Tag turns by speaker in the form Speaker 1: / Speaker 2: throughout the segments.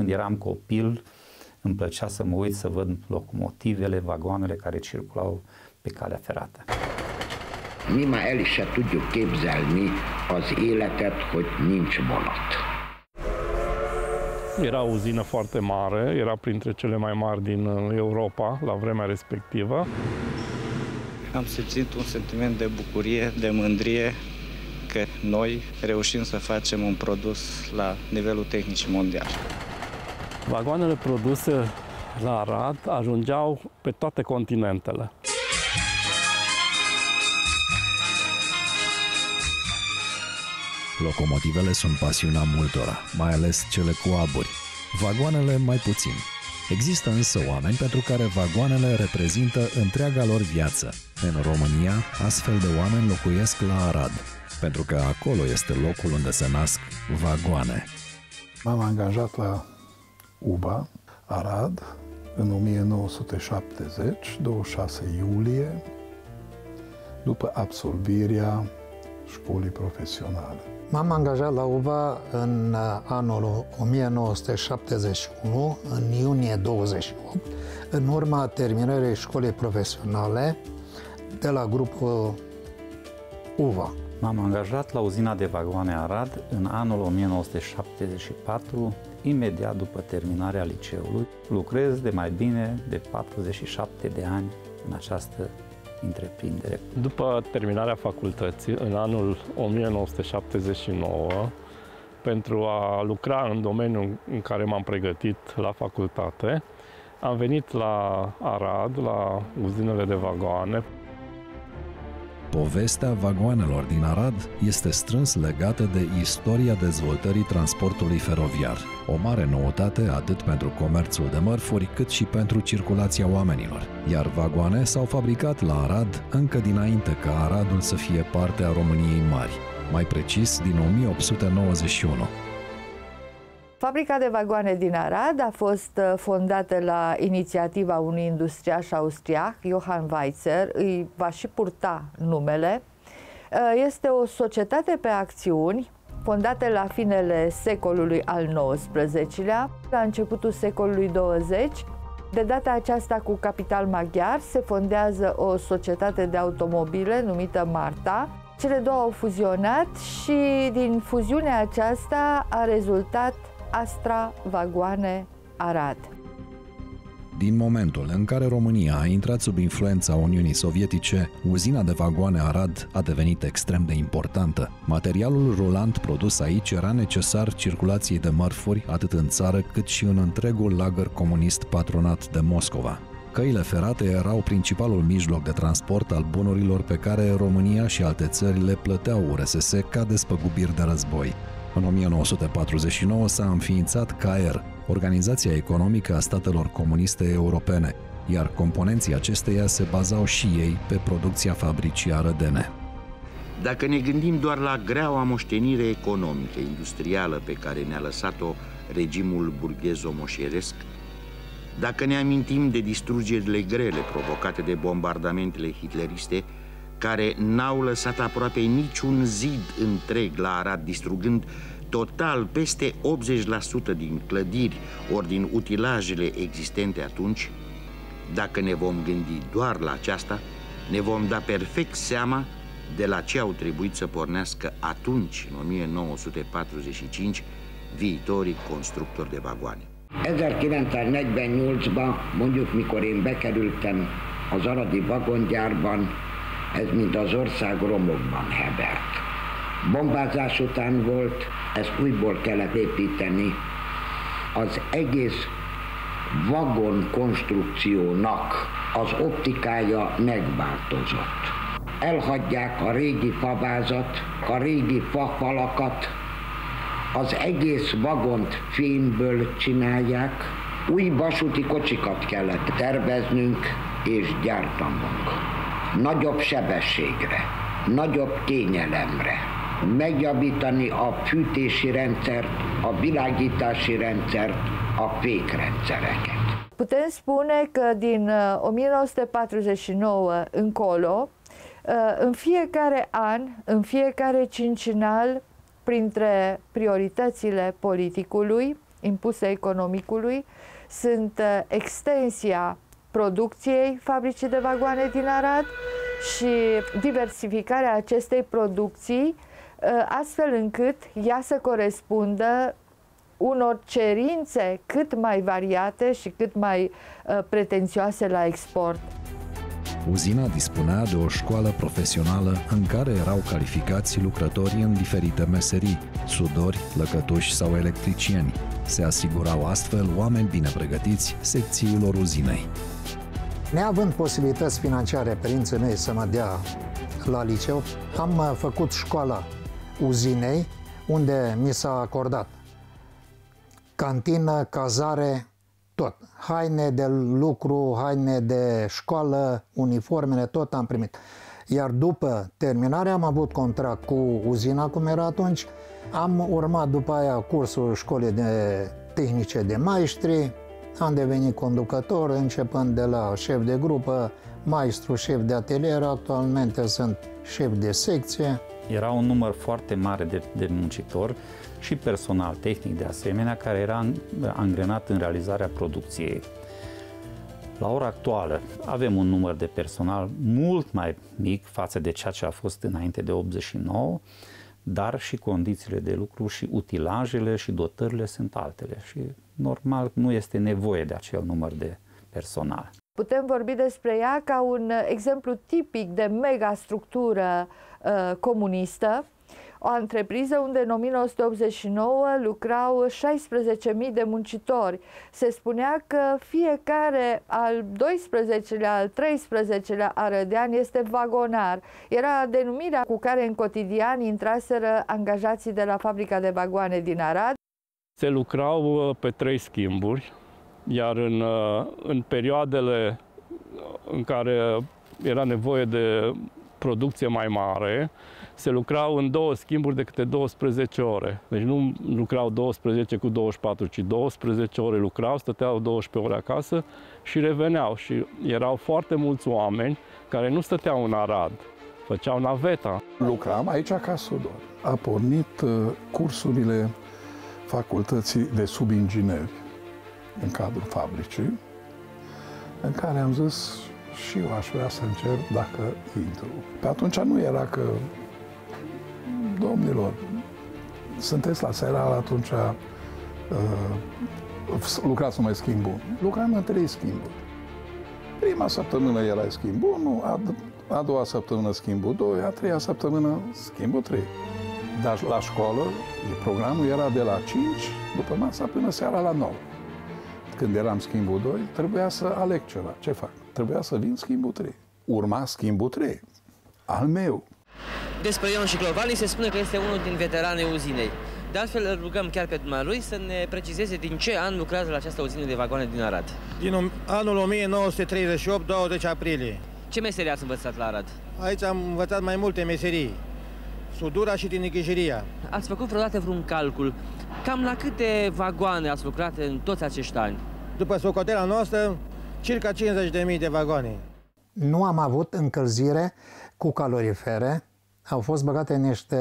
Speaker 1: când eram copil, îmi plăcea să mă uit să văd locomotivele, vagoanele care circulau pe calea ferată.
Speaker 2: Mi már el is se tudjuk képzelni az életet, hogy nincs vonat.
Speaker 3: Era o uzină foarte mare, era printre cele mai mari din Europa la vremea respectivă.
Speaker 4: Am simțit un sentiment de bucurie, de mândrie că noi reușim să facem un produs la nivelul tehnic mondial.
Speaker 3: Vagoanele produse la Arad ajungeau pe toate continentele.
Speaker 5: Locomotivele sunt pasiunea multora, mai ales cele cu aburi. Vagoanele mai puțin. Există însă oameni pentru care vagoanele reprezintă întreaga lor viață. În România, astfel de oameni locuiesc la Arad, pentru că acolo este locul unde se nasc vagoane.
Speaker 6: M-am angajat la UBA, Arad, în 1970, 26 iulie, după absolvirea școlii profesionale.
Speaker 7: M-am angajat la UBA în anul 1971, în iunie 28, în urma terminării școlii profesionale de la grupul UVA.
Speaker 1: M-am angajat la uzina de vagoane Arad în anul 1974, imediat după terminarea liceului. Lucrez de mai bine de 47 de ani în această întreprindere.
Speaker 3: După terminarea facultății, în anul 1979, pentru a lucra în domeniul în care m-am pregătit la facultate, am venit la Arad, la uzinele de vagoane.
Speaker 5: Povestea vagoanelor din Arad este strâns legată de istoria dezvoltării transportului feroviar, o mare noutate atât pentru comerțul de mărfuri cât și pentru circulația oamenilor. Iar vagoane s-au fabricat la Arad încă dinainte ca Aradul să fie parte a României Mari, mai precis din 1891.
Speaker 8: Fabrica de vagoane din Arad a fost fondată la inițiativa unui industriaș austriac, Johann Weitzer, îi va și purta numele. Este o societate pe acțiuni fondată la finele secolului al XIX-lea, la începutul secolului 20. De data aceasta, cu capital maghiar, se fondează o societate de automobile numită Marta. Cele două au fuzionat și din fuziunea aceasta a rezultat Astra Vagoane Arad.
Speaker 5: Din momentul în care România a intrat sub influența Uniunii Sovietice, uzina de vagoane Arad a devenit extrem de importantă. Materialul rulant produs aici era necesar circulației de mărfuri atât în țară cât și în întregul lagăr comunist patronat de Moscova. Căile ferate erau principalul mijloc de transport al bunurilor pe care România și alte țări le plăteau URSS ca despăgubiri de război. În 1949 s-a înființat CAER, Organizația Economică a Statelor Comuniste Europene, iar componenții acesteia se bazau și ei pe producția fabricii arădene.
Speaker 2: Dacă ne gândim doar la greaua moștenire economică, industrială pe care ne-a lăsat-o regimul burghezo-moșeresc, dacă ne amintim de distrugerile grele provocate de bombardamentele hitleriste, care n-au lăsat aproape niciun zid întreg la Arad, distrugând total peste 80% din clădiri ori din utilajele existente atunci, dacă ne vom gândi doar la aceasta, ne vom da perfect seama de la ce au trebuit să pornească atunci, în 1945, viitorii constructori de vagoane.
Speaker 9: 1948-ban, mondjuk mikor én bekerültem az aradi vagongyárban, ez mint az ország romokban hebert. Bombázás után volt, ezt újból kellett építeni. Az egész vagon konstrukciónak az optikája megváltozott. Elhagyják a régi favázat, a régi fafalakat, az egész vagont fémből csinálják. Új vasúti kocsikat kellett terveznünk és gyártanunk. Nagyobb sebességre, nagyobb kényelemre, megjavítani a fűtési rendszert, a világítási rendszert, a fékrendszereket.
Speaker 8: Putem spune că din 1949 încolo, în fiecare an, în fiecare cincinal, printre prioritățile politicului, impuse economicului, sunt extensia producției fabricii de vagoane din Arad și diversificarea acestei producții, astfel încât ea să corespundă unor cerințe cât mai variate și cât mai pretențioase la export.
Speaker 5: Uzina dispunea de o școală profesională în care erau calificați lucrători în diferite meserii, sudori, lăcătuși sau electricieni. Se asigurau astfel oameni bine pregătiți secțiilor uzinei.
Speaker 7: Neavând posibilități financiare părinții mei să mă dea la liceu, am făcut școala uzinei, unde mi s-a acordat cantină, cazare, tot. Haine de lucru, haine de școală, uniformele, tot am primit. Iar după terminare am avut contract cu uzina, cum era atunci. Am urmat după aia cursul școlii tehnice de maestri, am devenit conducător, începând de la șef de grupă, maestru, șef de atelier, actualmente sunt șef de secție.
Speaker 1: Era un număr foarte mare de muncitori și personal tehnic de asemenea, care era angrenat în realizarea producției. La ora actuală avem un număr de personal mult mai mic față de ceea ce a fost înainte de 89, dar și condițiile de lucru și utilajele și dotările sunt altele și normal nu este nevoie de acel număr de personal.
Speaker 8: Putem vorbi despre ea ca un exemplu tipic de megastructură comunistă, o întrepriză unde în 1989 lucrau 16.000 de muncitori. Se spunea că fiecare al 12-lea, al 13-lea arădean este vagonar. Era denumirea cu care în cotidian intraseră angajații de la fabrica de vagoane din Arad.
Speaker 3: Se lucrau pe 3 schimburi, iar în perioadele în care era nevoie de producție mai mare, se lucrau în 2 schimburi de câte 12 ore. Deci nu lucrau 12 cu 24, ci 12 ore lucrau, stăteau 12 ore acasă și reveneau. Și erau foarte mulți oameni care nu stăteau în Arad, făceau naveta.
Speaker 6: Lucram aici ca sudor. A pornit cursurile facultății de subingineri în cadrul fabricii, în care am zis și eu aș vrea să încerc dacă intru. Pe atunci nu era că, domnilor, sunteți la Seral, atunci lucrați numai schimb 1. Lucram în 3 schimburi. Prima săptămână era schimb 1, a doua săptămână schimbul 2, a treia săptămână schimbul 3. Dar la școală, programul era de la 5 după masa până seara la 9. Când eram schimbul 2, trebuia să aleg ceva. Ce fac? Trebuia să vin schimbul 3. Urma schimbul 3, al meu.
Speaker 10: Despre Ion Șiclovani se spune că este unul din veteranii uzinei. De altfel, îl rugăm chiar pe dumnealui să ne precizeze din ce an lucrează la această uzină de vagoane din Arad.
Speaker 11: Din anul 1938, 20 aprilie.
Speaker 10: Ce meserii ați învățat la Arad?
Speaker 11: Aici am învățat mai multe meserii. Sudura și tinichișeria.
Speaker 10: Ați făcut vreodată vreun calcul? Cam la câte vagoane ați lucrat în toți acești ani?
Speaker 11: După socoteala noastră, circa 50.000 de vagoane.
Speaker 7: Nu am avut încălzire cu calorifere. Au fost băgate niște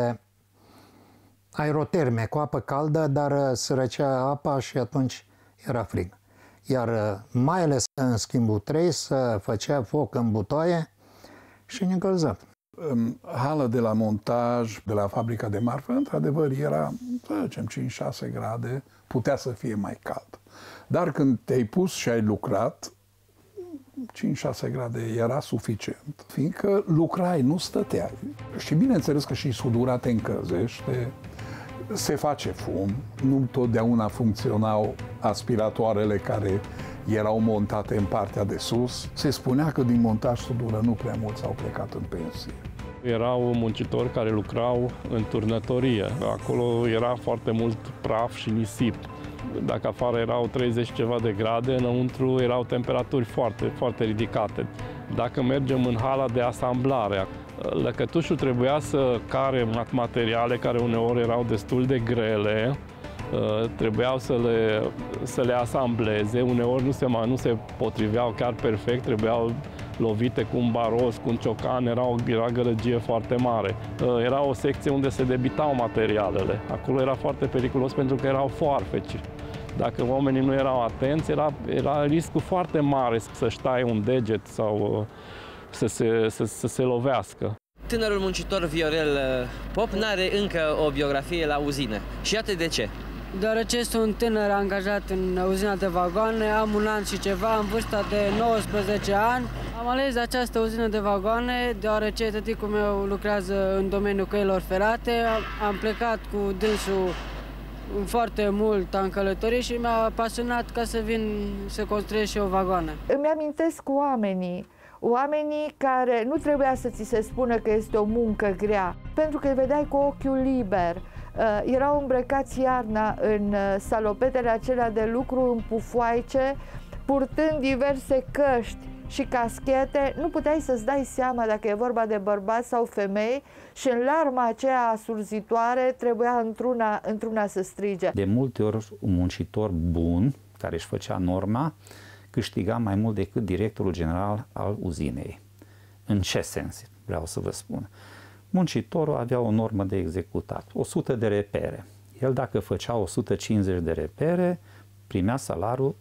Speaker 7: aeroterme cu apă caldă, dar se răcea apa și atunci era frig. Iar mai ales în schimbul 3 se făcea foc în butoaie și ne încălzăm.
Speaker 6: În hală de la montaj, de la fabrica de marfă, într-adevăr era, să zicem, 5-6 grade, putea să fie mai cald. Dar când te-ai pus și ai lucrat, 5-6 grade era suficient, fiindcă lucrai, nu stăteai. Și bineînțeles că și sudura te încălzește, se face fum, nu totdeauna funcționau aspiratoarele care erau montate în partea de sus. Se spunea că din montaj sudură nu prea mulți au plecat în pensie.
Speaker 3: Erau muncitori care lucrau în turnătorie. Acolo era foarte mult praf și nisip. Dacă afară erau 30 ceva de grade, înăuntru erau temperaturi foarte, foarte ridicate. Dacă mergem în hala de asamblare, lăcătușul trebuia să care materiale care uneori erau destul de grele, trebuiau să le asambleze, uneori nu se potriveau chiar perfect, trebuiau lovite cu un baros, cu un ciocan, era gălăgie foarte mare. Era o secție unde se debitau materialele. Acolo era foarte periculos pentru că erau foarfeci. Dacă oamenii nu erau atenți, era riscul foarte mare să-și taie un deget sau să se lovească.
Speaker 10: Tânărul muncitor Viorel Pop n-are încă o biografie la uzină. Și iată de ce.
Speaker 12: Deoarece sunt tânăr angajat în uzina de vagoane, am un an și ceva, în vârsta de 19 ani. Am ales această uzină de vagoane deoarece tăticul meu lucrează în domeniul căilor ferate. Am plecat cu dânsul foarte mult, am călătorit și mi-a pasionat ca să vin să construiesc și o vagoană.
Speaker 8: Îmi amintesc oamenii care nu trebuia să ți se spună că este o muncă grea, pentru că îi vedeai cu ochiul liber. Erau îmbrăcați iarna în salopetele acelea de lucru, în pufoaice, purtând diverse căști și caschete. Nu puteai să-ți dai seama dacă e vorba de bărbați sau femei și în larma aceea asurzitoare trebuia într-una să strige.
Speaker 1: De multe ori un muncitor bun, care își făcea norma, câștiga mai mult decât directorul general al uzinei. În ce sens vreau să vă spun? Muncitorul avea o normă de executat, 100 de repere. El dacă făcea 150 de repere, primea salariul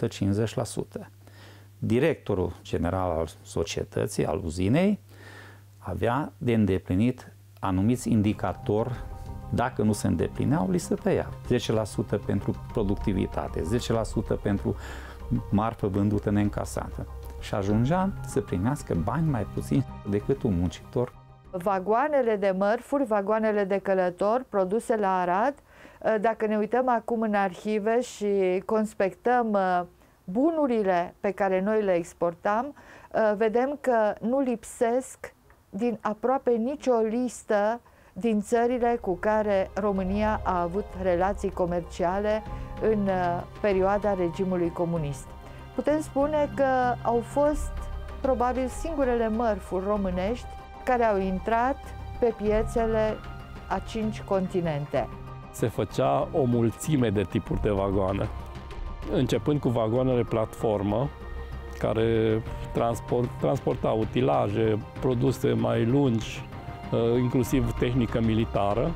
Speaker 1: 150%. Directorul general al societății, al uzinei, avea de îndeplinit anumiți indicatori. Dacă nu se îndeplineau, li se tăia. 10% pentru productivitate, 10% pentru marfă vândută neîncasată. Și ajungea să primească bani mai puțin decât un muncitor.
Speaker 8: Vagoanele de mărfuri, vagoanele de călători produse la Arad, dacă ne uităm acum în arhive și conspectăm bunurile pe care noi le exportam, vedem că nu lipsesc din aproape nicio listă din țările cu care România a avut relații comerciale în perioada regimului comunist. Putem spune că au fost probabil singurele mărfuri românești care au intrat pe piețele a 5 continente.
Speaker 3: Se făcea o mulțime de tipuri de vagoane, începând cu vagoanele platformă, care transportau utilaje, produse mai lungi, inclusiv tehnică militară.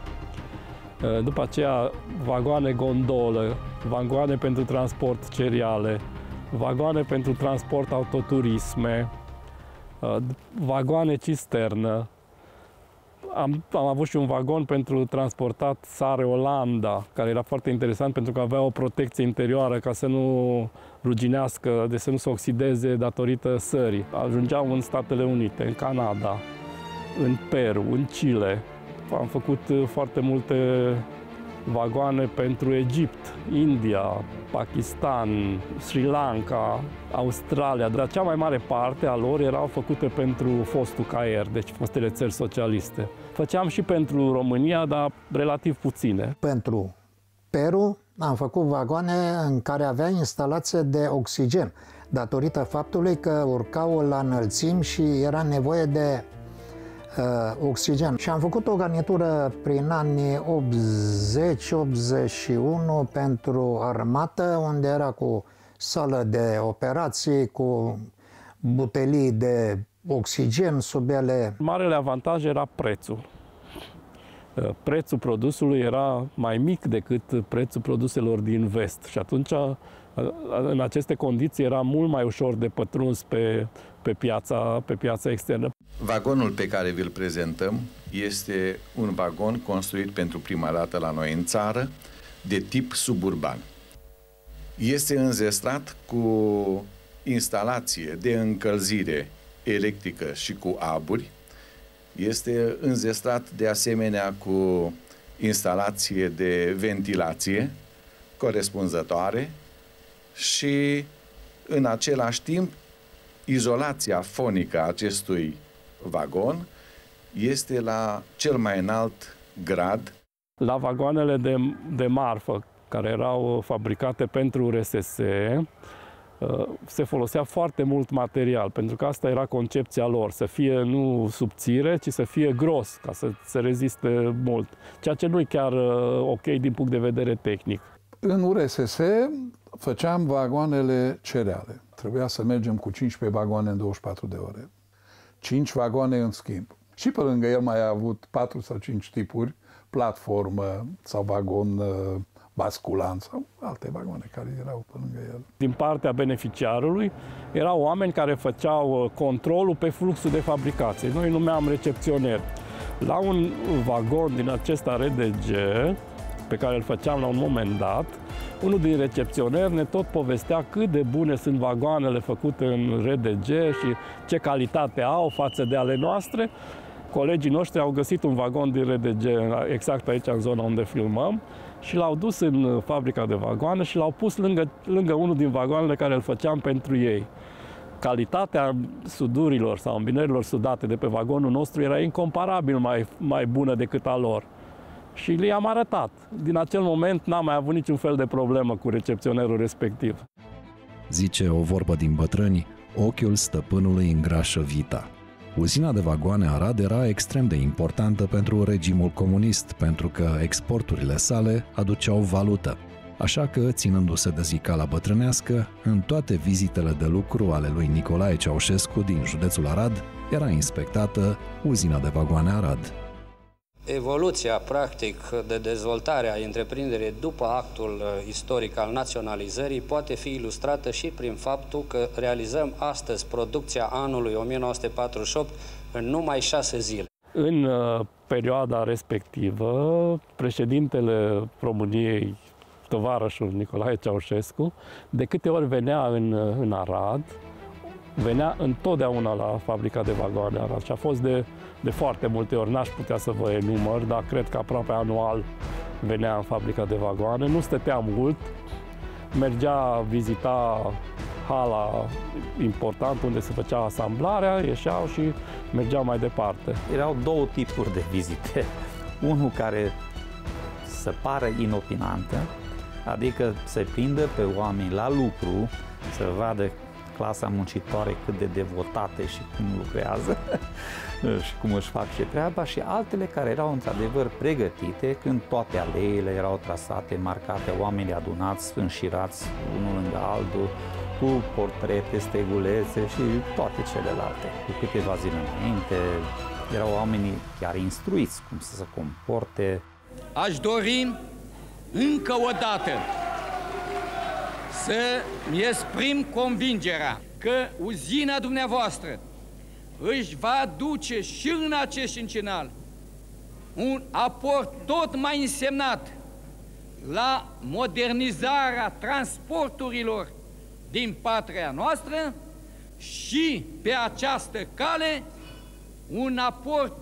Speaker 3: După aceea, vagoane gondolă, vagoane pentru transport cereale, vagoane pentru transport autoturisme, vagoane cisternă. Am avut și un vagon pentru transportat sare Olanda, care era foarte interesant pentru că avea o protecție interioară ca să nu ruginească, de să nu se oxideze datorită sării. Ajungeau în Statele Unite, în Canada, în Peru, în Chile. Am făcut foarte multe vagoane pentru Egipt, India, Pakistan, Sri Lanka, Australia, dar cea mai mare parte a lor erau făcute pentru fostul CAER, deci fostele țări socialiste. Făceam și pentru România, dar relativ puține.
Speaker 7: Pentru Peru am făcut vagoane în care avea instalație de oxigen, datorită faptului că urcau la înălțimi și era nevoie de oxigen. Și am făcut o garnitură prin anii 80-81 pentru armată, unde era cu sală de operații, cu butelii de oxigen sub ele.
Speaker 3: Marele avantaj era prețul. Prețul produsului era mai mic decât prețul produselor din vest și atunci, în aceste condiții, era mult mai ușor de pătruns pe piața externă.
Speaker 13: Vagonul pe care vi-l prezentăm este un vagon construit pentru prima dată la noi în țară, de tip suburban. Este înzestrat cu instalație de încălzire electrică și cu aburi. Este înzestrat de asemenea cu instalație de ventilație corespunzătoare și în același timp izolația fonică a acestui vagon este la cel mai înalt grad.
Speaker 3: La vagoanele de marfă care erau fabricate pentru RSS se folosea foarte mult material, pentru că asta era concepția lor, să fie nu subțire, ci să fie gros, ca să se reziste mult, ceea ce nu e chiar ok din punct de vedere tehnic.
Speaker 6: În URSS făceam vagoanele cereale. Trebuia să mergem cu 15 vagoane în 24 de ore. 5 vagoane în schimb. Și pe lângă el mai a avut 4 sau 5 tipuri, platformă sau basculant sau alte vagoane care erau pe lângă el.
Speaker 3: Din partea beneficiarului erau oameni care făceau controlul pe fluxul de fabricație. Noi numeam recepționeri. La un vagon din acesta RDG, pe care îl făceam la un moment dat, unul din recepționeri ne tot povestea cât de bune sunt vagoanele făcute în RDG și ce calitate au față de ale noastre. Colegii noștri au găsit un vagon din RDG exact aici, în zona unde filmăm, și l-au dus în fabrica de vagoane și l-au pus lângă unul din vagoanele care îl făceam pentru ei. Calitatea sudurilor sau îmbinărilor sudate de pe vagonul nostru era incomparabil mai bună decât a lor. Și le-am arătat. Din acel moment n-am mai avut niciun fel de problemă cu recepționerul respectiv.
Speaker 5: Zice o vorbă din bătrâni, ochiul stăpânului îngrașă vita. Uzina de vagoane Arad era extrem de importantă pentru regimul comunist, pentru că exporturile sale aduceau valută. Așa că, ținându-se de zicala bătrânească, în toate vizitele de lucru ale lui Nicolae Ceaușescu din județul Arad, era inspectată uzina de vagoane Arad.
Speaker 14: Evoluția, practic, de dezvoltare a întreprinderii după actul istoric al naționalizării poate fi ilustrată și prin faptul că realizăm astăzi producția anului 1948 în numai 6 zile.
Speaker 3: În perioada respectivă, președintele României, tovarășul Nicolae Ceaușescu, de câte ori venea în Arad, venea întotdeauna la fabrica de vagoane Arad și a fost de foarte multe ori, n-aș putea să vă enumăr, dar cred că aproape anual venea în fabrica de vagoane. Nu stătea mult, mergea, vizita hala important unde se făcea asamblarea, ieșeau și mergeau mai departe.
Speaker 1: Erau două tipuri de vizite. Unul care să pară inopinantă, adică să prindă pe oameni la lucru, să vadă clasa muncitoare cât de devotate și cum lucrează și cum își fac și treaba, și altele care erau într-adevăr pregătite, când toate aleile erau trasate, marcate, oamenii adunați, înșirați unul lângă altul, cu portrete, stegulețe și toate celelalte. Cu câteva zile înainte erau oamenii chiar instruiți cum să se comporte.
Speaker 15: Aș dori încă o dată să-mi exprim convingerea că uzina dumneavoastră își va duce și în acest cincinal un aport tot mai însemnat la modernizarea transporturilor din patria noastră și pe această cale un aport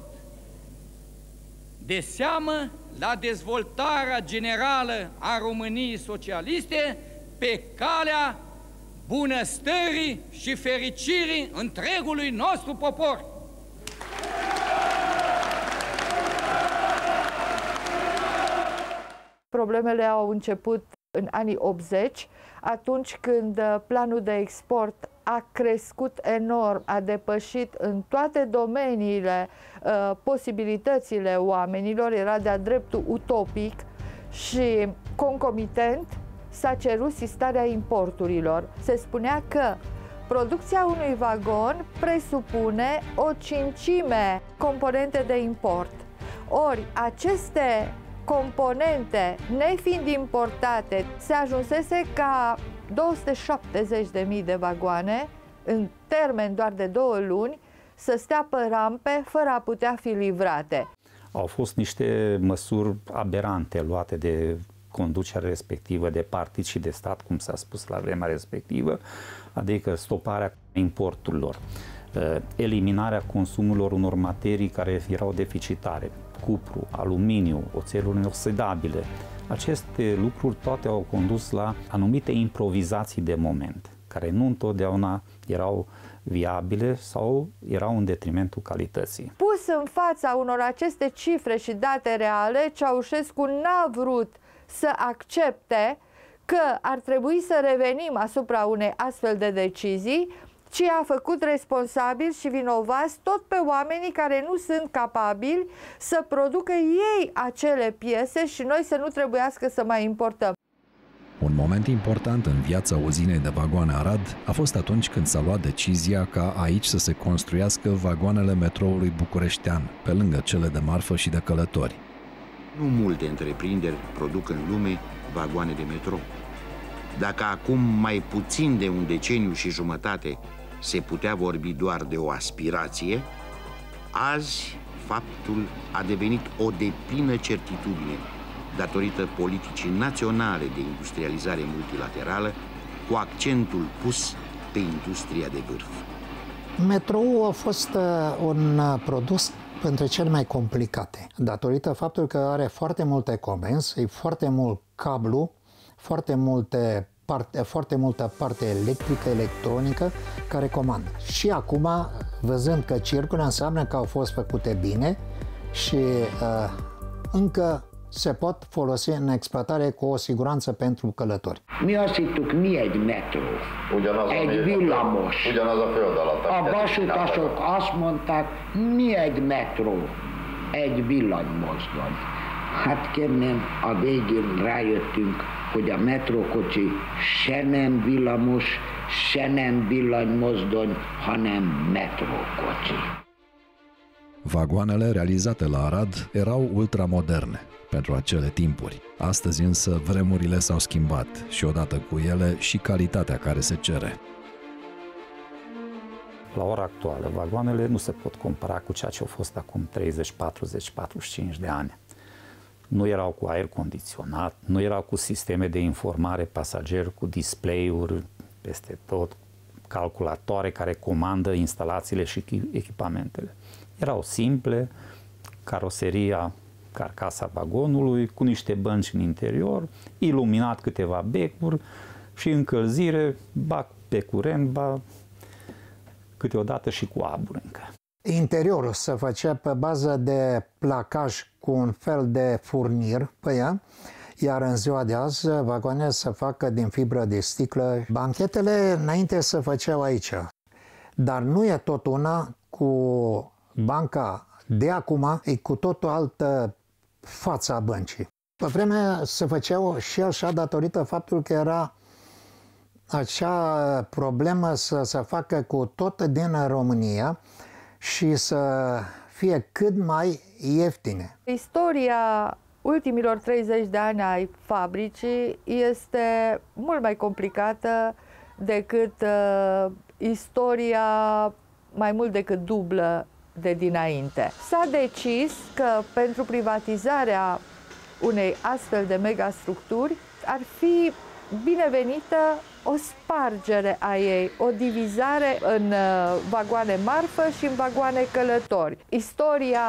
Speaker 15: de seamă la dezvoltarea generală a României socialiste pe calea bunăstării și fericirii întregului nostru popor.
Speaker 8: Problemele au început în anii 80, atunci când planul de export a crescut enorm, a depășit în toate domeniile posibilitățile oamenilor, era de-a dreptul utopic și concomitent s-a cerut sistarea importurilor. Se spunea că producția unui vagon presupune o cincime componente de import. Ori aceste componente, nefiind importate, se ajunsese ca 270.000 de vagoane, în termen doar de 2 luni, să stea pe rampe fără a putea fi livrate.
Speaker 1: Au fost niște măsuri aberante luate de conducerea respectivă, de partid și de stat, cum s-a spus la vremea respectivă, adică stoparea importurilor, eliminarea consumurilor unor materii care erau deficitare, cupru, aluminiu, oțeluri inoxidabile. Aceste lucruri toate au condus la anumite improvizații de moment, care nu întotdeauna erau viabile sau erau în detrimentul calității.
Speaker 8: Pus în fața unor aceste cifre și date reale, Ceaușescu n-a vrut să accepte că ar trebui să revenim asupra unei astfel de decizii, ci a făcut responsabili și vinovați tot pe oamenii care nu sunt capabili să producă ei acele piese și noi să nu trebuiască să mai importăm.
Speaker 5: Un moment important în viața uzinei de vagoane Arad a fost atunci când s-a luat decizia ca aici să se construiască vagoanele metroului bucureștean, pe lângă cele de marfă și de călători.
Speaker 2: Nu multe întreprinderi produc în lume vagoane de metrou. Dacă acum mai puțin de un deceniu și jumătate se putea vorbi doar de o aspirație, azi faptul a devenit o deplină certitudine datorită politicii naționale de industrializare multilaterală, cu accentul pus pe industria de vârf.
Speaker 7: Metroul a fost un produs între cele mai complicate, datorită faptului că are foarte multe comenzi, foarte mult cablu, foarte multă parte electrică, electronică, care comandă. Și acum, văzând că circulă, înseamnă că au fost făcute bine și încă se pot folosi în exploatare cu o siguranță pentru călători.
Speaker 9: Mi osjettuk mi egy metró, egy villamos. A vasutasok azt mondták, mi egy metró, egy villanymozdony. Hát kérném, a végén rájöttünk, hogy a metrókocsi se nem villamos, se nem villanymozdony, hanem metrókocsi.
Speaker 5: Vagoanele realizate la Arad erau ultramoderne pentru acele timpuri. Astăzi însă vremurile s-au schimbat și odată cu ele și calitatea care se cere.
Speaker 1: La ora actuală, vagoanele nu se pot compara cu ceea ce au fost acum 30, 40, 45 de ani. Nu erau cu aer condiționat, nu erau cu sisteme de informare pasager, cu display-uri peste tot, calculatoare care comandă instalațiile și echipamentele. Erau simple, caroseria, carcasa vagonului, cu niște bănci în interior, iluminat câteva becuri și încălzire, ba pe curent, ba câteodată și cu abur încă.
Speaker 7: Interiorul se făcea pe bază de placaj cu un fel de furnir pe ea, iar în ziua de azi vagoanele se facă din fibră de sticlă. Banchetele înainte se făceau aici, dar nu e tot una cu banca de acum, e cu tot o altă față a băncii. Pe vremea se făceau și așa datorită faptului că era acea problemă să se facă cu tot din România și să fie cât mai ieftine.
Speaker 8: Istoria ultimilor 30 de ani ai fabricii este mult mai complicată decât istoria mai mult decât dublă de dinainte. S-a decis că pentru privatizarea unei astfel de megastructuri ar fi binevenită o spargere a ei, o divizare în vagoane marfă și în vagoane călători. Istoria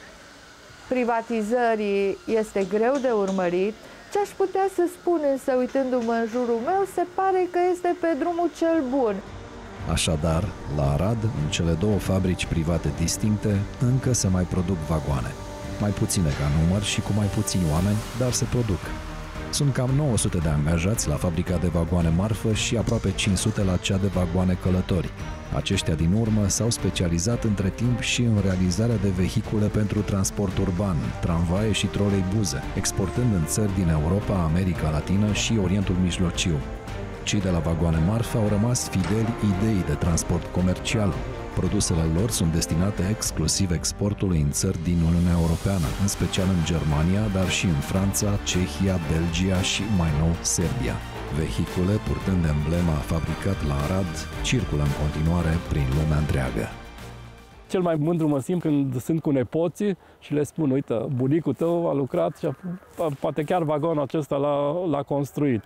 Speaker 8: privatizării este greu de urmărit. Ce aș putea să spun însă, uitându-mă în jurul meu, se pare că este pe drumul cel bun.
Speaker 5: Așadar, la Arad, în cele două fabrici private distincte, încă se mai produc vagoane. Mai puține ca număr și cu mai puțini oameni, dar se produc. Sunt cam 900 de angajați la fabrica de vagoane marfă și aproape 500 la cea de vagoane călători. Aceștia din urmă s-au specializat între timp și în realizarea de vehicule pentru transport urban, tramvaie și troleibuze, exportând în țări din Europa, America Latină și Orientul Mijlociu. Cei de la vagoane marfă au rămas fideli ideii de transport comercial. Produsele lor sunt destinate exclusiv exportului în țări din Uniunea Europeană, în special în Germania, dar și în Franța, Cehia, Belgia și, mai nou, Serbia. Vehicule purtând emblema fabricat la Arad circulă în continuare prin lumea întreagă.
Speaker 3: Cel mai mândru mă simt când sunt cu nepoții și le spun, uite, bunicul tău a lucrat și poate chiar vagonul acesta l-a construit.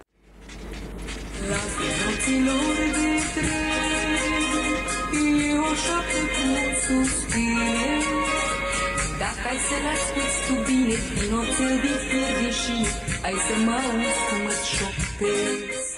Speaker 16: Lasă noților de trei, e o șapte cu suspine. Dacă ai să-l asculți tu bine, din oțel din fărgășie, ai să mă auzi cum îți șoptezi.